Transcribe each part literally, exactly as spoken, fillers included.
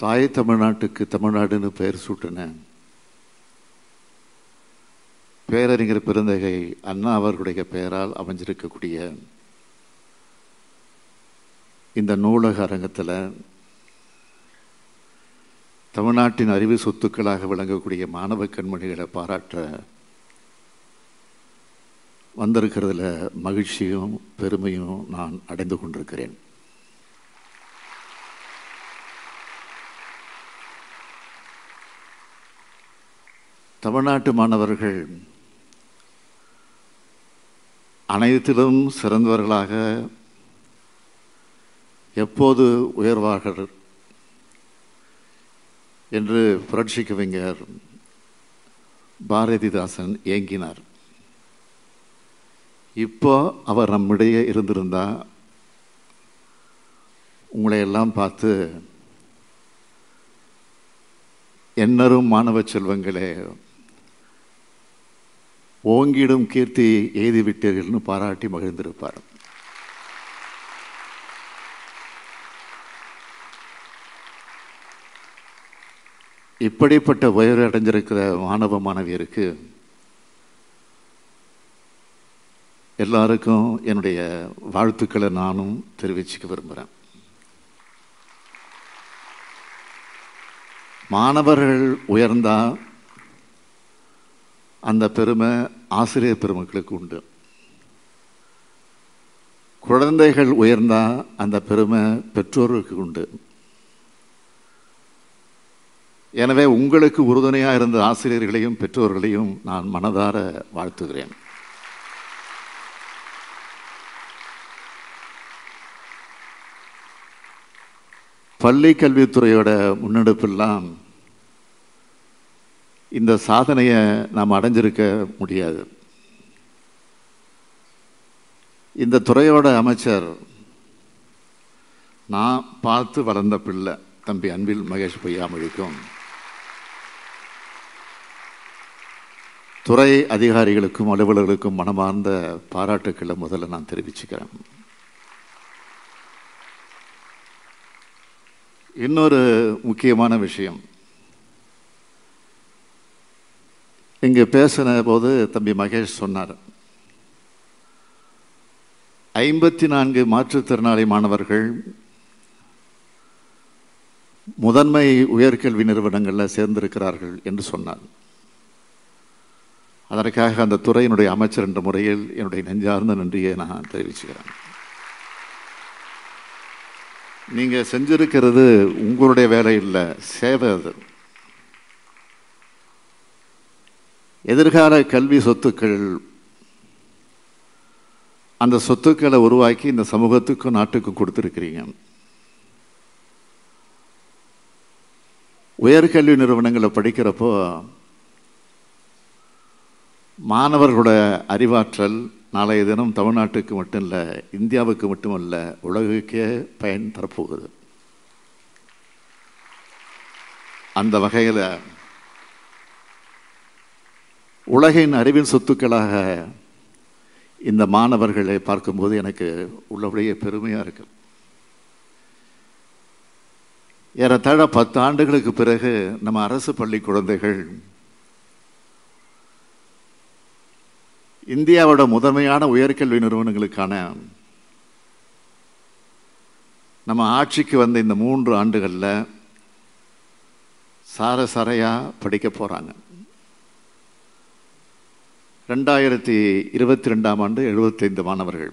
தாய் தமிழ்நாட்டுக்கு தமிழ்நாடுன்னு பெயர் சூட்டின பேரறிஞர் பெருந்தகை அண்ணா அவர்களுடைய பெயரால் அமைஞ்சிருக்கக்கூடிய இந்த நூலக அரங்கத்தில் தமிழ்நாட்டின் அறிவு சொத்துக்களாக விளங்கக்கூடிய மாணவ கண்மணிகளை பாராட்ட வந்திருக்கிறதுல மகிழ்ச்சியும் பெருமையும் நான் அடைந்து கொண்டிருக்கிறேன். தமிழ்நாட்டு மாணவர்கள் அனைத்திலும் சிறந்தவர்களாக எப்போது உயர்வார்கள் என்று புரட்சி கவிஞர் பாரதிதாசன் ஏங்கினார். இப்போ அவர் நம்மிடையே இருந்திருந்தா உங்களை எல்லாம் பார்த்து எண்ணரும் மாணவ செல்வங்களே ஓங்கிடும் கீர்த்தி எய்துவிட்டீர்கள்னு பாராட்டி மகிழ்ந்திருப்பார். இப்படிப்பட்ட உயர்வு அடைஞ்சிருக்கிற மாணவ மாணவியருக்கு எல்லாருக்கும் என்னுடைய வாழ்த்துக்களை நானும் தெரிவிச்சுக்க விரும்புகிறேன். மாணவர்கள் உயர்ந்தா அந்த பெருமை ஆசிரியர் பெருமக்களுக்கு உண்டு. குழந்தைகள் உயர்ந்தா அந்த பெருமை பெற்றோர்களுக்கு உண்டு. எனவே உங்களுக்கு உறுதுணையாக இருந்த ஆசிரியர்களையும் பெற்றோர்களையும் நான் மனதார வாழ்த்துகிறேன். பள்ளி கல்வித்துறையோட முன்னெடுப்பெல்லாம் இந்த சாதனையை நாம் அடைஞ்சிருக்க முடியாது. இந்த துறையோட அமைச்சர் நான் பார்த்து வளர்ந்த பிள்ளை தம்பி அன்பில் மகேஷ் பொய்யாமொழிக்கும் துறை அதிகாரிகளுக்கும் அலுவலர்களுக்கும் மனமார்ந்த பாராட்டுக்களை முதல்ல நான் தெரிவிச்சுக்கிறேன். இன்னொரு முக்கியமான விஷயம், இங்கே பேசின போது தம்பி மகேஷ் சொன்னார், ஐம்பத்தி நான்கு மாற்றுத்திறனாளி மாணவர்கள் முதன்மை உயர்கல்வி நிறுவனங்களில் சேர்ந்திருக்கிறார்கள் என்று சொன்னார். அதற்காக அந்த துறையினுடைய அமைச்சர் என்ற முறையில் என்னுடைய நெஞ்சார்ந்த நன்றியை நான் தெரிவிச்சுக்கிறேன். நீங்கள் செஞ்சிருக்கிறது உங்களுடைய வேலை இல்லை, சேவை. அது எதிர்கால கல்வி சொத்துக்கள். அந்த சொத்துக்களை உருவாக்கி இந்த சமூகத்துக்கும் நாட்டுக்கும் கொடுத்துருக்கிறீங்க. உயர்கல்வி நிறுவனங்களை படிக்கிறப்போ மாணவர்களோட அறிவாற்றல் நாளைய தினம் தமிழ்நாட்டுக்கு மட்டும் இல்லை, இந்தியாவுக்கு மட்டுமல்ல, உலகுக்கே பயன் தரப்போகுது. அந்த வகையில் உலகின் அறிவின் சொத்துக்களாக இந்த மாணவர்களை பார்க்கும்போது எனக்கு உள்ளபடியே பெருமையாக இருக்கு. ஏறத்தாழ பத்து ஆண்டுகளுக்கு பிறகு நம்ம அரசு பள்ளி குழந்தைகள் இந்தியாவோட முதன்மையான உயர்கல்வி நிறுவனங்களுக்கான நம்ம ஆட்சிக்கு வந்த இந்த மூன்று ஆண்டுகளில் சார சாரையாக படிக்க போகிறாங்க. ரெண்டாயிரத்தி இருபத்தி ரெண்டாம் ஆண்டு எழுபத்தைந்து மாணவர்கள்,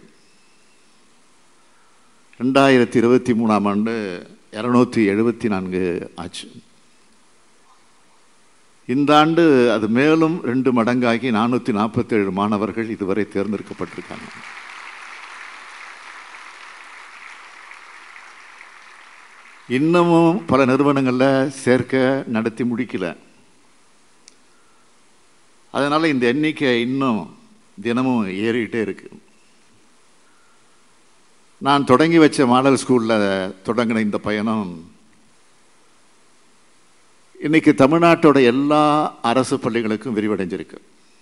ரெண்டாயிரத்தி இருபத்தி மூணாம் ஆண்டு இரநூத்தி எழுபத்தி நான்கு ஆச்சு. இந்த ஆண்டு அது மேலும் ரெண்டு மடங்காகி நானூற்றி நாற்பத்தி ஏழு மாணவர்கள் இதுவரை தேர்ந்தெடுக்கப்பட்டிருக்காங்க. இன்னமும் பல நிறுவனங்களில் சேர்க்க நடத்தி முடிக்கல. அதனால் இந்த எண்ணிக்கை இன்னும் தினமும் ஏறிக்கிட்டே இருக்கு. நான் தொடங்கி வச்ச மாடல் ஸ்கூலில் தொடங்கின இந்த பயணம் இன்னைக்கு தமிழ்நாட்டோட எல்லா அரசு பள்ளிகளுக்கும் விரிவடைஞ்சிருக்கு.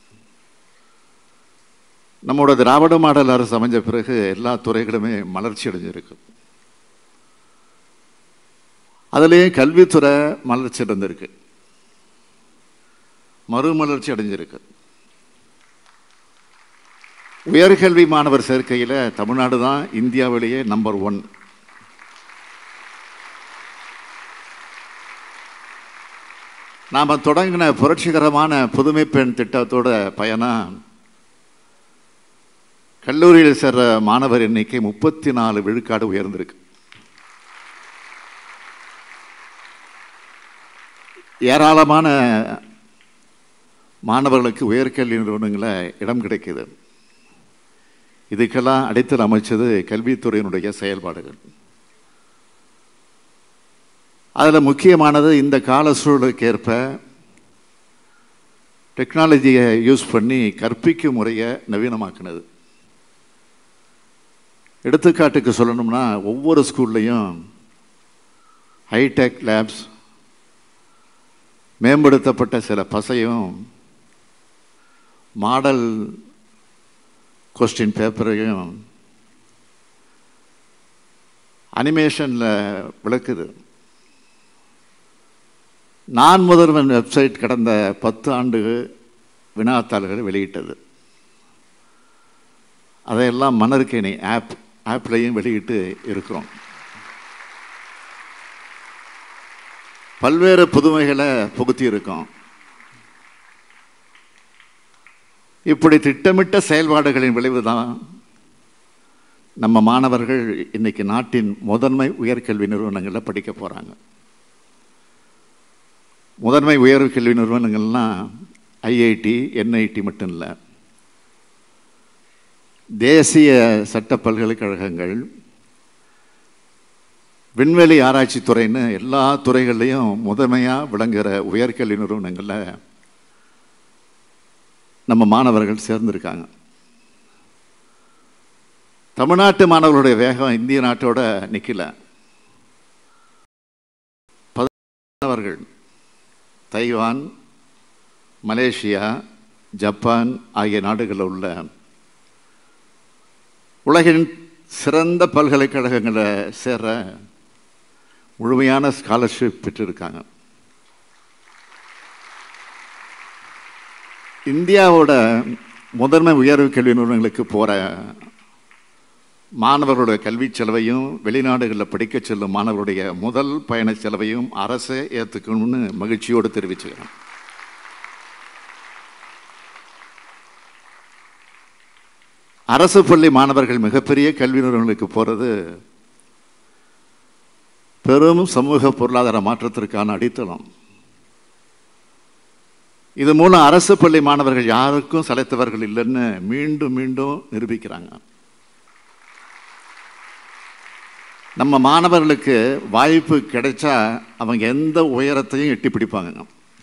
நம்மளோட திராவிட மாடல் அரசு அமைஞ்ச பிறகு எல்லா துறைகளுமே மலர்ச்சி அடைஞ்சிருக்கு. அதுலேயும் கல்வித்துறை மலர்ச்சி அடைந்திருக்கு, மறுமலர்ச்சி அடைஞ்சிருக்கு. உயர்கல்வி மாணவர் சேர்க்கையில் தமிழ்நாடு தான் இந்தியாவிலேயே நம்பர் ஒன். நாம் தொடங்கின புரட்சிகரமான புதுமை பெண் திட்டத்தோட பயணம் கல்லூரியில் சேர்ற மாணவர் எண்ணிக்கை முப்பத்தி நாலு விழுக்காடு உயர்ந்திருக்கு. ஏராளமான மாணவர்களுக்கு உயர்கல்வி நிறுவனங்களில் இடம் கிடைக்குது. இதுக்கெல்லாம் அடித்தல் அமைச்சது கல்வித்துறையினுடைய செயல்பாடுகள். அதில் முக்கியமானது இந்த கால சூழலுக்கு ஏற்ப டெக்னாலஜியை யூஸ் பண்ணி கற்பிக்கும் முறையை நவீனமாக்குனது. எடுத்துக்காட்டுக்கு சொல்லணும்னா ஒவ்வொரு ஸ்கூல்லையும் ஹைடெக் லேப்ஸ், மேம்படுத்தப்பட்ட சில பசையும் மாடல் கொஸ்டின் பேப்பரையும் அனிமேஷனில் விளக்குது. நான் முதல்வன் வெப்சைட் கடந்த பத்து ஆண்டு வினாத்தாள்களை வெளியிட்டது. அதையெல்லாம் மணற்கேணி ஆப் ஆப்லையும் வெளியிட்டு இருக்கிறோம். பல்வேறு புதுமைகளை புகுத்தி இருக்கோம். இப்படி திட்டமிட்ட செயல்பாடுகளின் விளைவு தான் நம்ம மாணவர்கள் இன்னைக்கு நாட்டின் முதன்மை உயர்கல்வி நிறுவனங்களில் படிக்க போகிறாங்க. முதன்மை உயர்கல்வி நிறுவனங்கள்லாம் ஐஐடி, என்ஐடி மட்டும் இல்லை, தேசிய சட்ட பல்கலைக்கழகங்கள், விண்வெளி ஆராய்ச்சி துறைன்னு எல்லா துறைகள்லையும் முதன்மையாக விளங்குகிற உயர்கல்வி நிறுவனங்களில் நம்ம மாணவர்கள் சேர்ந்திருக்காங்க. தமிழ்நாட்டு மாணவர்களுடைய வேகம் இந்திய நாட்டோட நிற்கல. மாணவர்கள் தைவான், மலேசியா, ஜப்பான் ஆகிய நாடுகளில் உள்ள உலகின் சிறந்த பல்கலைக்கழகங்களை சேர முழுமையான ஸ்காலர்ஷிப் பெற்றிருக்காங்க. இந்தியாவோட முதன்மை உயர்வு கல்வி நிறுவனங்களுக்கு போகிற மாணவர்களுடைய கல்வி செலவையும் வெளிநாடுகளில் படிக்க செல்லும் மாணவர்களுடைய முதல் பயண செலவையும் அரசே ஏற்றுக்கணும்னு மகிழ்ச்சியோடு தெரிவிச்சுக்கிறேன். அரசு பள்ளி மாணவர்கள் மிகப்பெரிய கல்வி நிறுவனங்களுக்கு போகிறது பெரும் சமூக பொருளாதார மாற்றத்திற்கான அடித்தளம். இது மூலம் அரசு பள்ளி மாணவர்கள் யாருக்கும் சளைத்தவர்கள் இல்லைன்னு மீண்டும் மீண்டும் நிரூபிக்கிறாங்க. நம்ம மாணவர்களுக்கு வாய்ப்பு கிடைச்சா அவங்க எந்த உயரத்தையும் எட்டி பிடிப்பாங்க.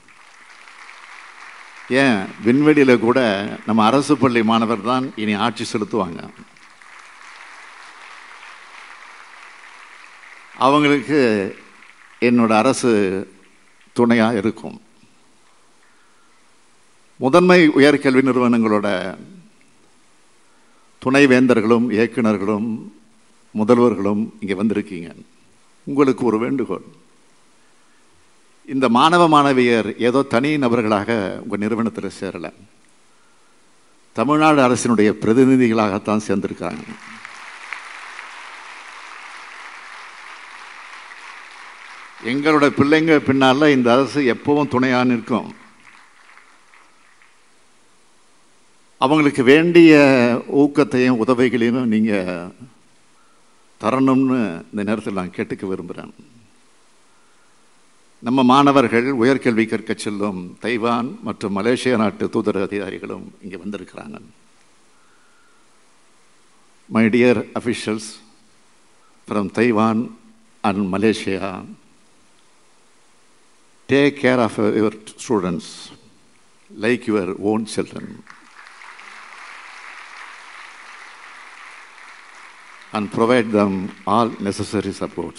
ஏன், விண்வெளியில் கூட நம்ம அரசு பள்ளி மாணவர் தான் இனி ஆட்சி செலுத்துவாங்க. அவங்களுக்கு என்னோட அரசு துணையாக இருக்கும். முதன்மை உயர்கல்வி நிறுவனங்களோட துணைவேந்தர்களும் இயக்குநர்களும் முதல்வர்களும் இங்கே வந்திருக்கீங்க. உங்களுக்கு ஒரு வேண்டுகோள், இந்த மாணவ மாணவியர் ஏதோ தனி நபர்களாக உங்கள் நிறுவனத்தில் சேரலை, தமிழ்நாடு அரசினுடைய பிரதிநிதிகளாகத்தான் சேர்ந்திருக்காங்க. எங்களோட பிள்ளைங்க பின்னால் இந்த அரசு எப்பவும் துணையாக நிற்கும். அவங்களுக்கு வேண்டிய ஊக்கத்தையும் உதவிகளையும் நீங்கள் தரணும்னு இந்த நேரத்தில் நான் கேட்டுக்க விரும்புகிறேன். நம்ம மாணவர்கள் உயர்கல்வி கற்க செல்லும் தைவான் மற்றும் மலேசியா நாட்டு தூதர அதிகாரிகளும் இங்கே வந்திருக்கிறாங்க. My dear officials from Taiwan and Malaysia, take care of your students like your own children and provide them all necessary supports.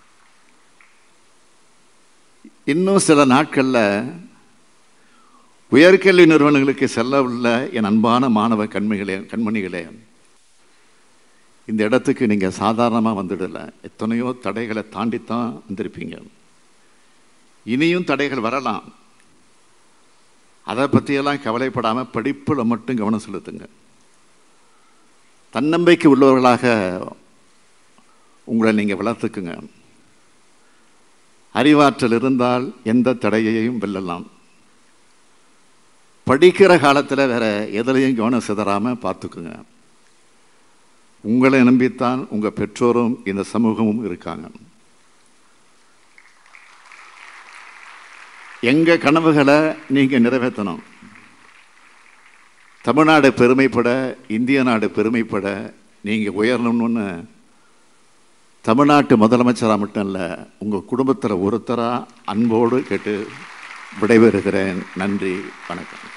இன்னும் சில நாட்களில் உயர்கல்வி நிறுவனங்களுக்கு செல்ல உள்ள என் அன்பான மாணவ கண்மணிகளே கண்மணிகளே இந்த இடத்துக்கு நீங்கள் சாதாரணமாக வந்துடல, எத்தனையோ தடைகளை தாண்டித்தான் வந்திருப்பீங்க. இனியும் தடைகள் வரலாம். அதை பற்றியெல்லாம் கவலைப்படாமல் படிப்பில் மட்டும் கவனம் செலுத்துங்க. தன்னம்பிக்கை உள்ளவர்களாக உங்களை நீங்கள் வளர்த்துக்குங்க. அறிவாற்றல் இருந்தால் எந்த தடையையும் வெல்லலாம். படிக்கிற காலத்தில் வேற எதிலையும் கவனம் சிதறாமல் பார்த்துக்குங்க. உங்களை நம்பித்தான் உங்கள் பெற்றோரும் இந்த சமூகமும் இருக்காங்க. எங்கள் கனவுகளை நீங்கள் நிறைவேற்றணும். தமிழ்நாடு பெருமைப்பட, இந்திய நாடு பெருமைப்பட நீங்கள் உயரணும்னு தமிழ்நாட்டு முதலமைச்சராக மட்டும் இல்லை, உங்கள் குடும்பத்தில் ஒருத்தராக அன்போடு கேட்டு விடைபெறுகிறேன். நன்றி, வணக்கம்.